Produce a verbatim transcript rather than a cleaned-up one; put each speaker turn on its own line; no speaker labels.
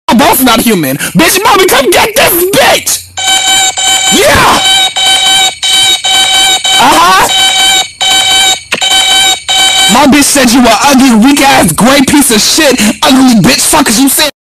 both not human. Bitch, mommy, come get this bitch! Yeah! Uh-huh! My bitch said you were ugly, weak ass, gray piece of shit. Ugly bitch, fuck is you saying?